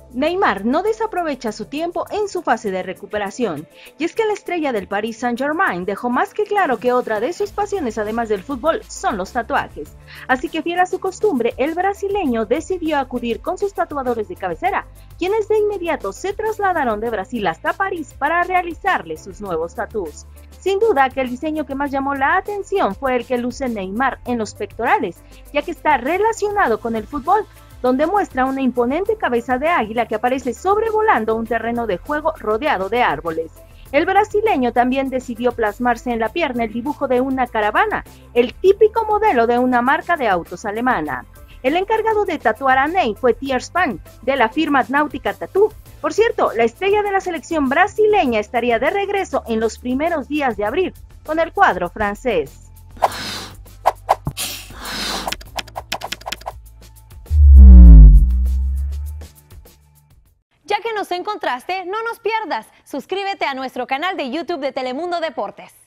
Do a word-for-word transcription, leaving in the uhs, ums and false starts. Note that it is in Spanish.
Neymar no desaprovecha su tiempo en su fase de recuperación, y es que la estrella del Paris Saint-Germain dejó más que claro que otra de sus pasiones además del fútbol son los tatuajes, así que fiel a su costumbre, el brasileño decidió acudir con sus tatuadores de cabecera, quienes de inmediato se trasladaron de Brasil hasta París para realizarle sus nuevos tatús. Sin duda que el diseño que más llamó la atención fue el que luce Neymar en los pectorales, ya que está relacionado con el fútbol, donde muestra una imponente cabeza de águila que aparece sobrevolando un terreno de juego rodeado de árboles. El brasileño también decidió plasmarse en la pierna el dibujo de una caravana, el típico modelo de una marca de autos alemana. El encargado de tatuar a Ney fue Thier Span, de la firma Náutica Tattoo. Por cierto, la estrella de la selección brasileña estaría de regreso en los primeros días de abril, con el cuadro francés. Ya que nos encontraste, no nos pierdas. Suscríbete a nuestro canal de YouTube de Telemundo Deportes.